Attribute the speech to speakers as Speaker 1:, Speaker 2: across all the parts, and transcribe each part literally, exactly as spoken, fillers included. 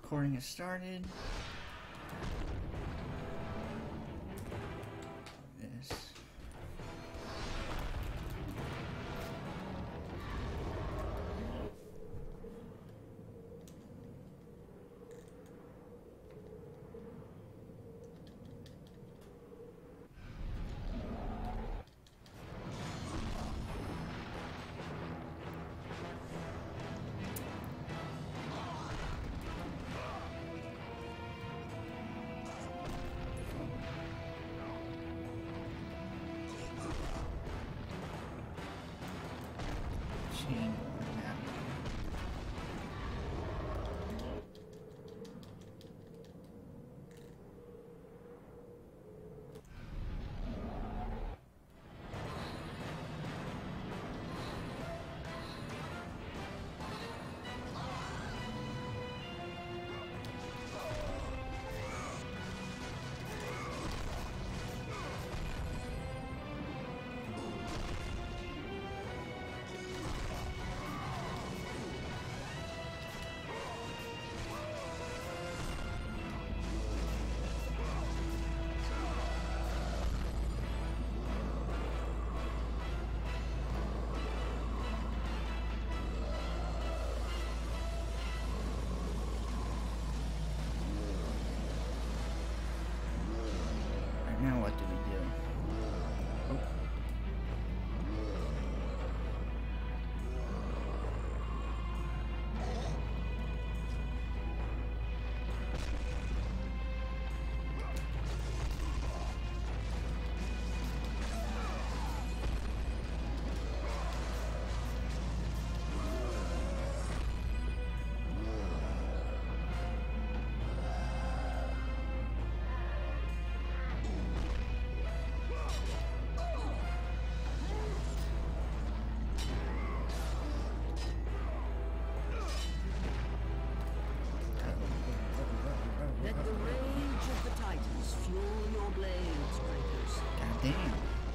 Speaker 1: Recording has started. This. Chain map. Now what do we do? Oh.
Speaker 2: Let the rage of the Titans fuel your blades, breakers.
Speaker 1: God damn.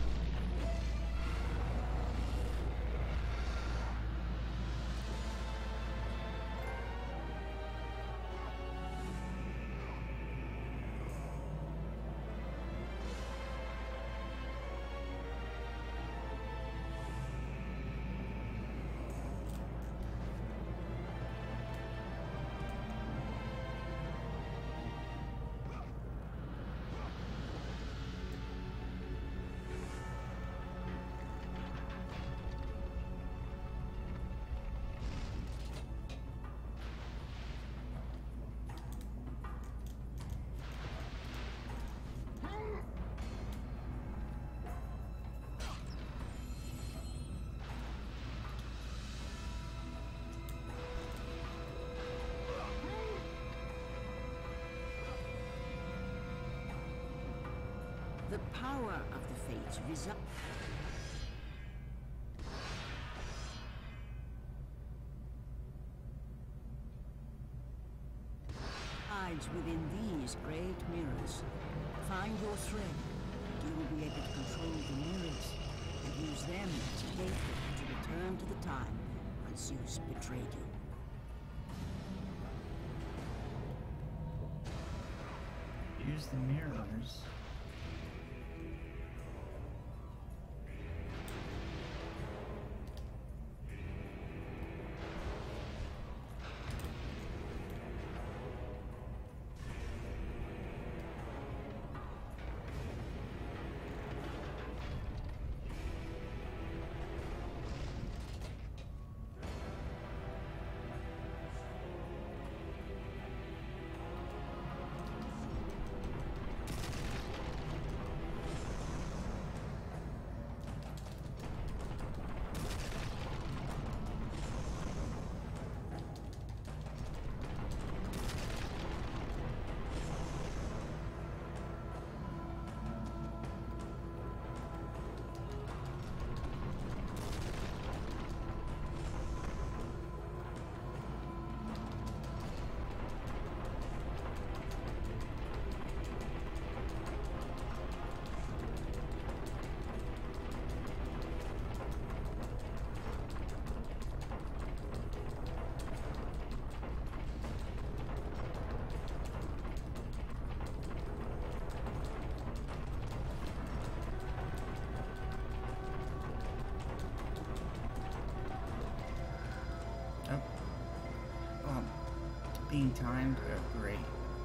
Speaker 2: The power of the Fates resides within these great mirrors. Find your thread, and you will be able to control the mirrors and use them as a gateway to return to the time when Zeus betrayed you.
Speaker 1: Use the mirrors. being timed are great.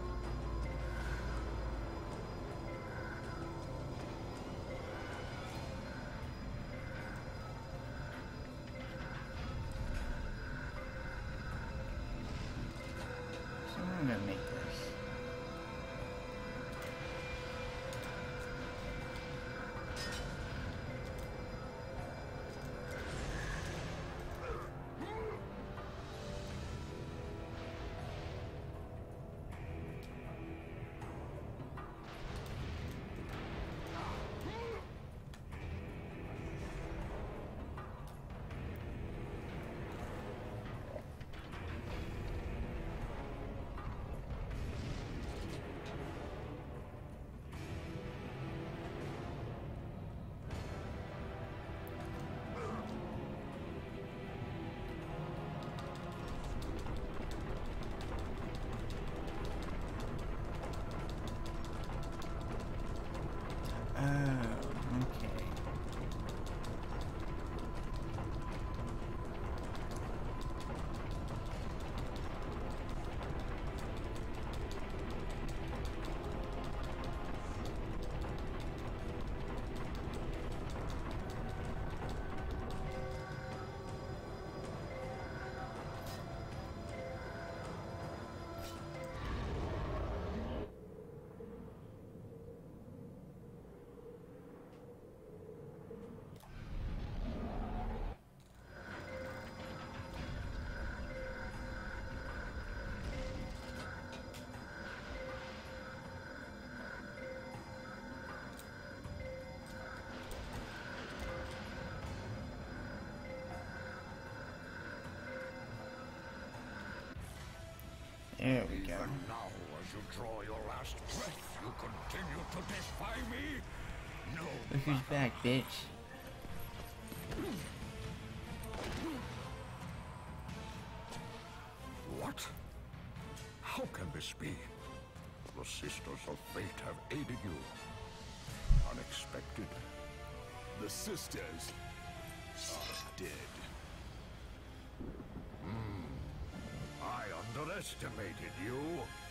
Speaker 1: So I'm gonna make this. There we go.
Speaker 3: Even now, as you draw your last breath, you continue to defy me? No.
Speaker 1: Look who's back, bitch.
Speaker 3: What? How can this be? The Sisters of Fate have aided you. Unexpected.
Speaker 4: The Sisters are dead.
Speaker 3: I underestimated you.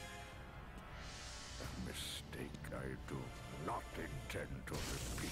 Speaker 3: A mistake I do not intend to repeat.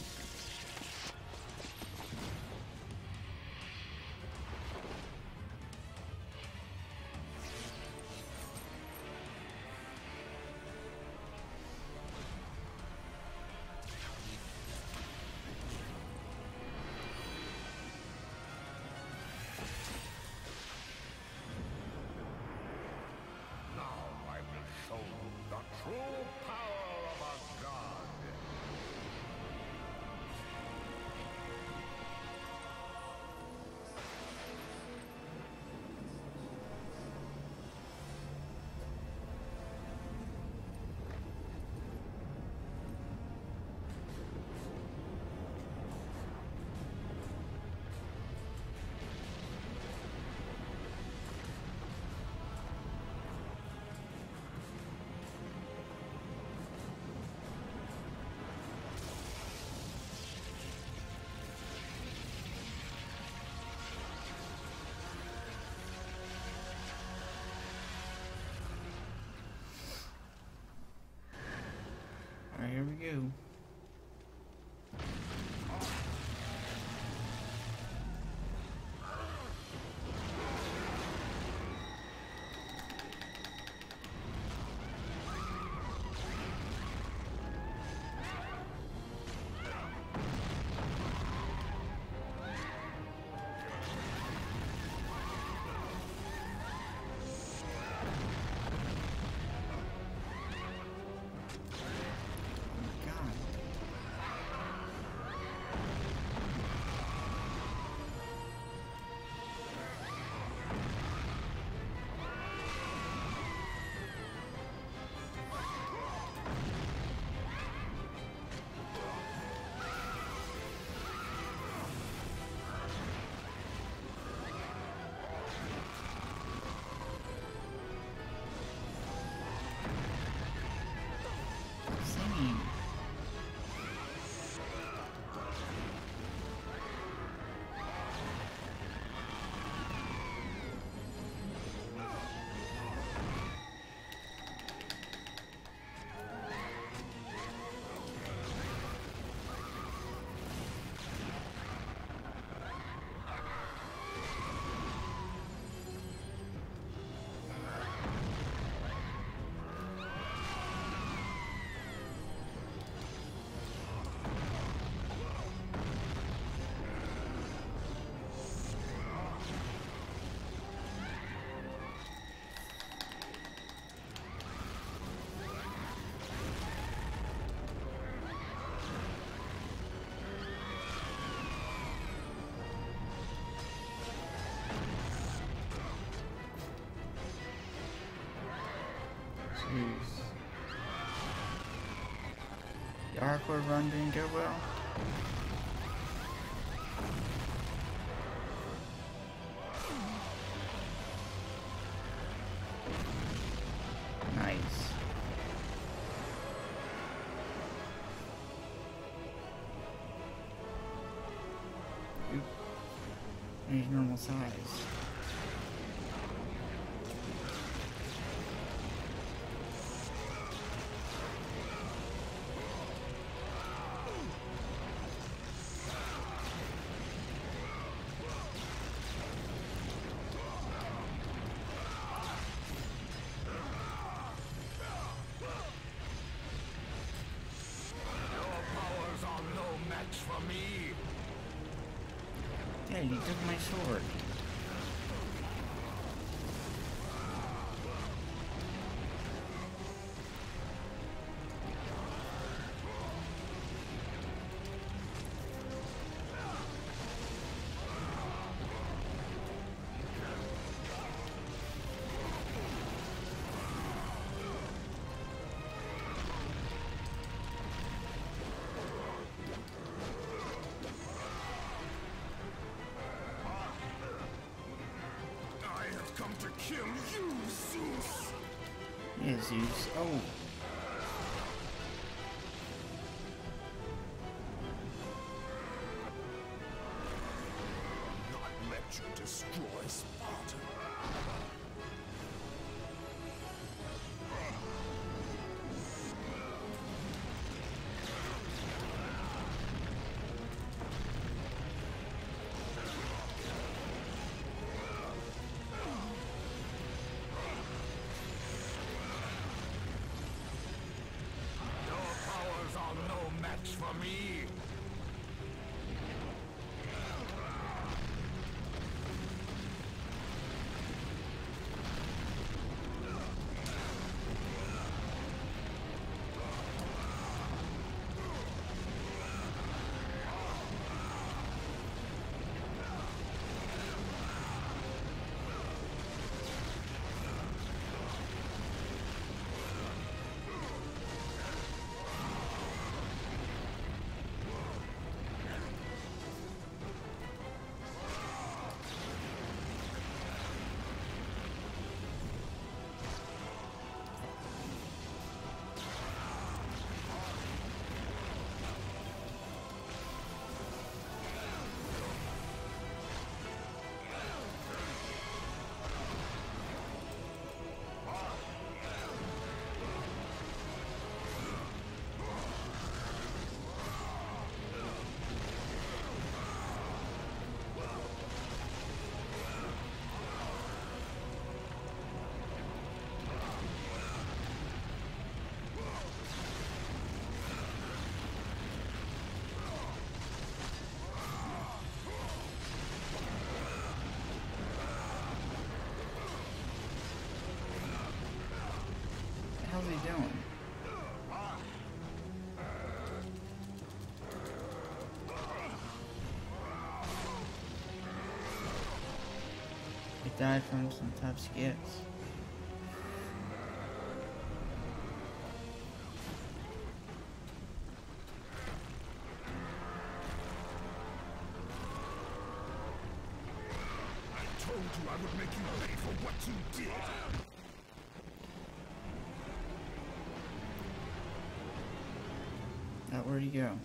Speaker 1: Alright, here we go. God. Jeez. The hardcore run didn't go well. Nice. Oop. He's normal size. Yeah, you took my sword.
Speaker 4: Come to kill you, Zeus!
Speaker 1: Yeah, Zeus. Oh.
Speaker 4: Not let you destroy Sparta. For me.
Speaker 1: How's he doing? He died from some tough skits.
Speaker 4: I told you I would make you pay for what you did.
Speaker 1: Uh, where'd he go?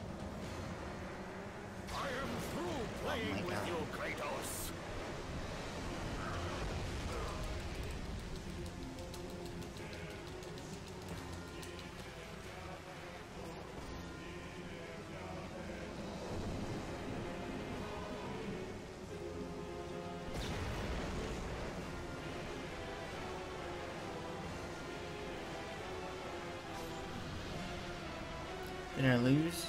Speaker 4: I am through playing
Speaker 1: Oh my
Speaker 4: with
Speaker 1: God.
Speaker 4: you, Kratos.
Speaker 1: Did I lose?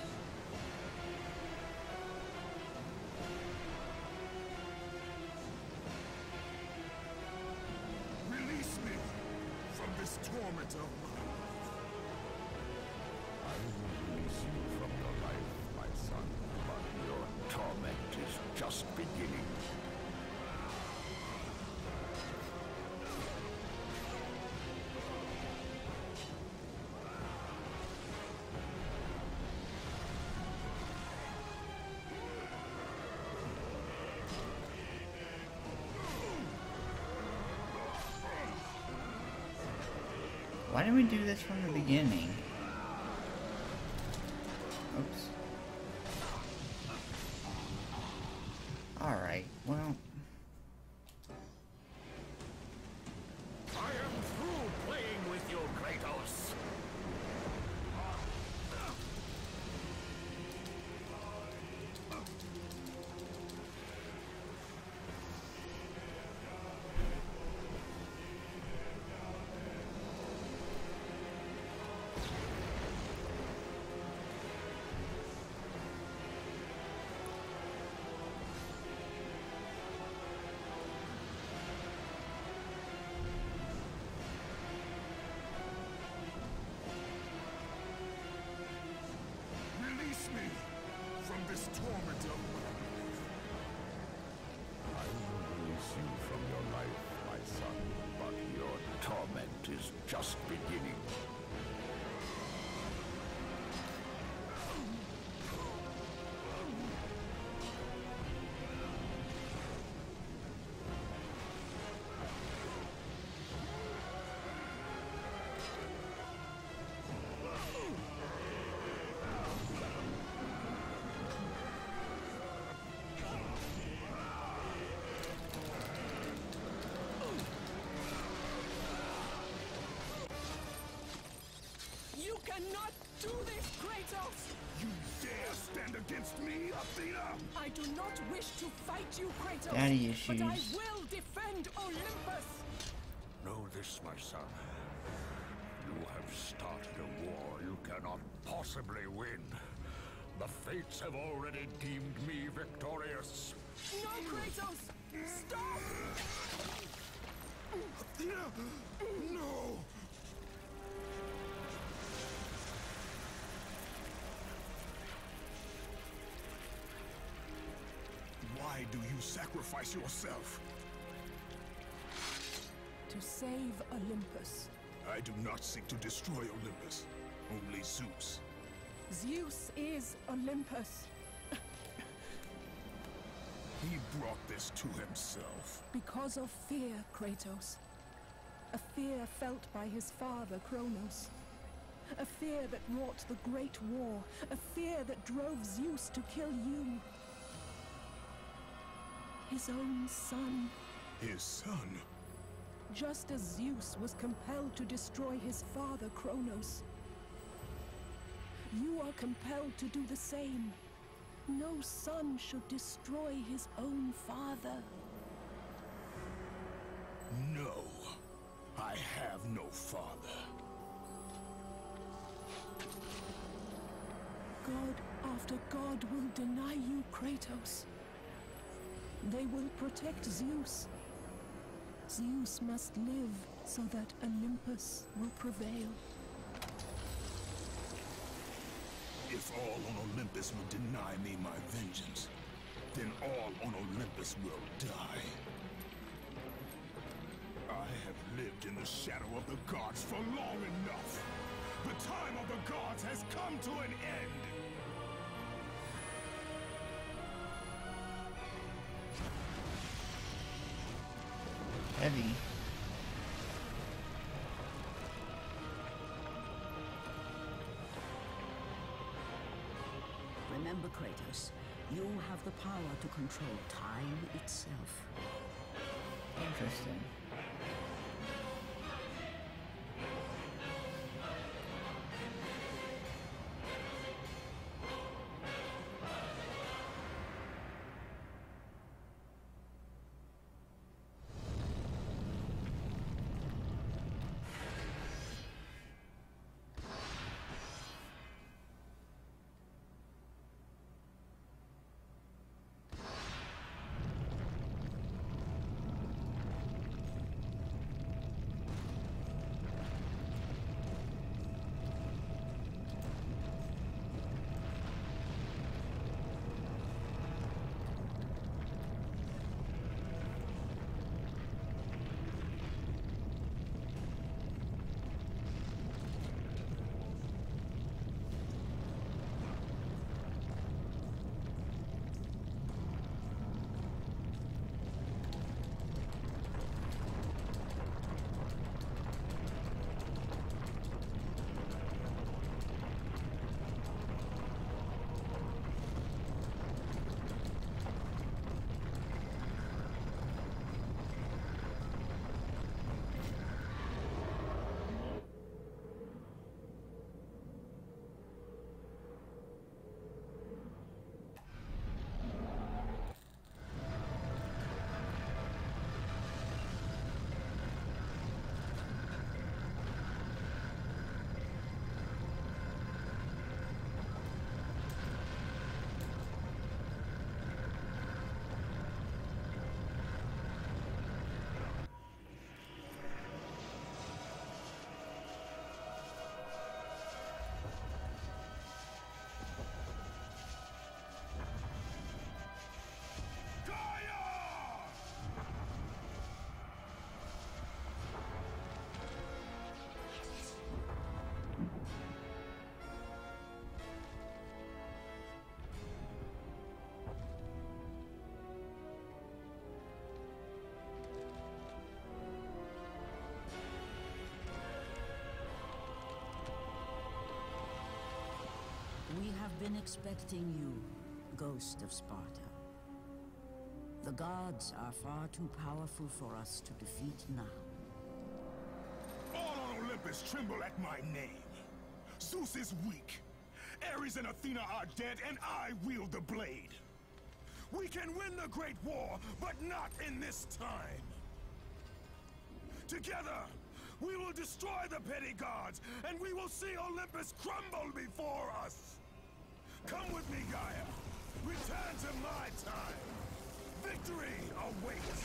Speaker 4: Release me from this torment of mine.
Speaker 3: I will release you from your life, my son, but your torment is just beginning.
Speaker 1: Why didn't we do this from the beginning? Oops. Alright, well...
Speaker 3: I am through playing with you, Kratos. Release me from this torment of I will release you from your life, my son, but your torment is just beginning.
Speaker 5: You cannot do this, Kratos!
Speaker 3: You dare stand against me, Athena?
Speaker 5: I do not wish to fight you, Kratos,
Speaker 1: Daddy
Speaker 5: but I
Speaker 1: issues.
Speaker 5: will defend Olympus!
Speaker 3: Know this, my son. You have started a war you cannot possibly win. The fates have already deemed me victorious.
Speaker 5: No, Kratos! Stop!
Speaker 3: Athena! No! Why do you sacrifice yourself?
Speaker 5: To save Olympus.
Speaker 3: I do not seek to destroy Olympus. Only Zeus.
Speaker 5: Zeus is Olympus.
Speaker 3: He brought this to himself.
Speaker 5: Because of fear, Kratos. A fear felt by his father, Kronos. A fear that wrought the Great War. A fear that drove Zeus to kill you. His own son.
Speaker 3: His son?
Speaker 5: Just as Zeus was compelled to destroy his father, Kronos. You are compelled to do the same. No son should destroy his own father.
Speaker 3: No. I have no father.
Speaker 5: God after God will deny you, Kratos. They will protect Zeus. Zeus must live so that Olympus will prevail.
Speaker 3: If all on Olympus will deny me my vengeance, then all on Olympus will die. I have lived in the shadow of the gods for long enough. The time of the gods has come to an end.
Speaker 1: Heavy.
Speaker 2: Remember, Kratos, you have the power to control time itself.
Speaker 1: Interesting.
Speaker 2: been expecting you, Ghost of Sparta. The gods are far too powerful for us to defeat now.
Speaker 4: All on Olympus tremble at my name. Zeus is weak. Ares and Athena are dead, and I wield the blade. We can win the Great War, but not in this time. Together, we will destroy the petty gods, and we will see Olympus crumble before us. Come with me, Gaia. Return to my time. Victory awaits.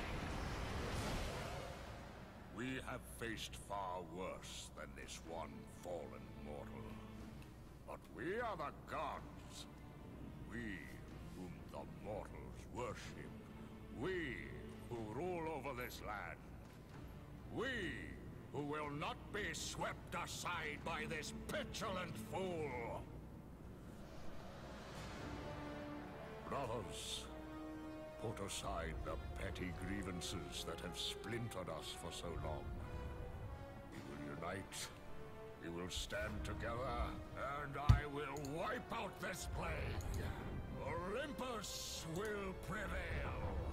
Speaker 3: We have faced far worse than this one fallen mortal. But we are the gods. We whom the mortals worship. We who rule over this land. We who will not be swept aside by this petulant fool. Brothers, put aside the petty grievances that have splintered us for so long. We will unite. We will stand together, and I will wipe out this plague. Olympus will prevail.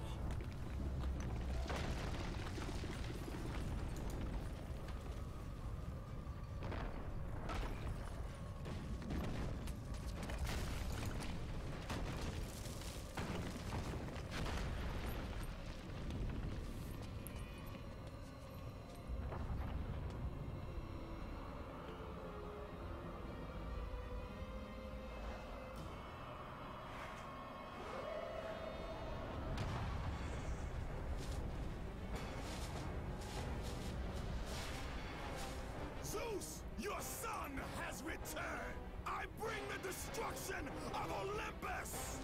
Speaker 4: Zeus, your son has returned! I bring the destruction of Olympus!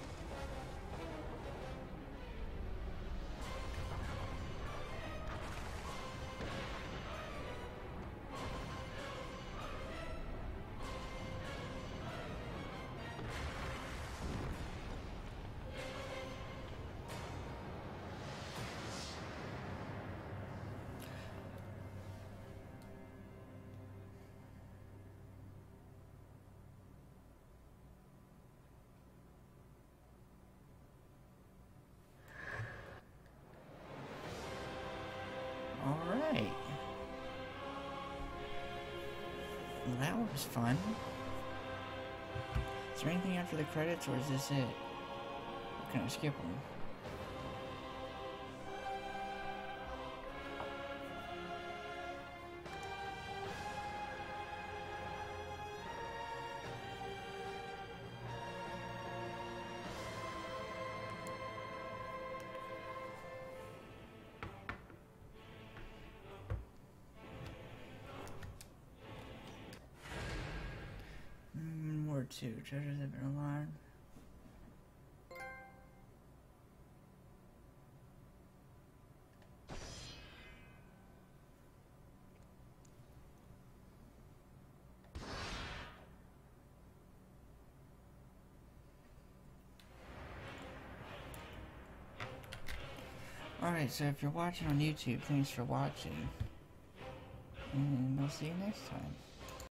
Speaker 1: Alright. Well, that was fun. Is there anything after the credits, or is this it? Or can I skip them? Two treasures have been alarmed. Alright, so if you're watching on YouTube, thanks for watching. And I'll see you next time.